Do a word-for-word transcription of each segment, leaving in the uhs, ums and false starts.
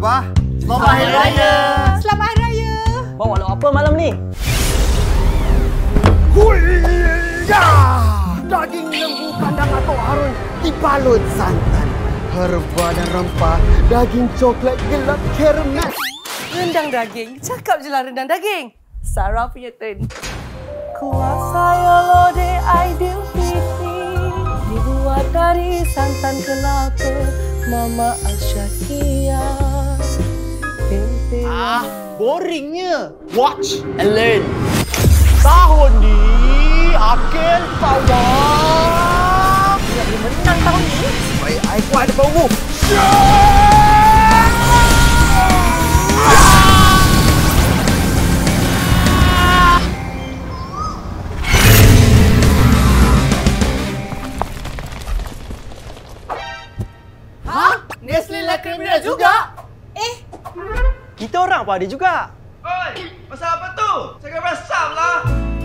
Abah. Selamat Hari Raya. Selamat Hari Raya. Bawa lauk apa malam ni? Huya! Daging lembu kandang atau harun dibalut santan. Herba dan rempah, daging coklat gelap karamel. Rendang daging. Cakap je lah rendang daging. Sarah punya turn. Kuasa Yolode Ideal Fiti dibuat dari santan kelapa Mama Asyakia. Tempe. Ah, boringnya. Watch and learn. Tahun ni, Akil Pawang. Dia boleh menang tahun ni. Baik, I kuat ada bau. Nestle La Cremina juga? Eh, kita orang pun ada juga. Oi, pasal apa tu? Cakap pasal lah.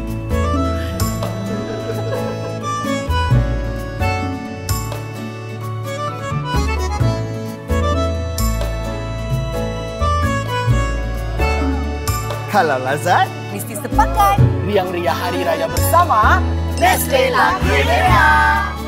Kalau lazat, Mesti sepakat. Riang-riang Hari Raya bersama Nestle La Cremina.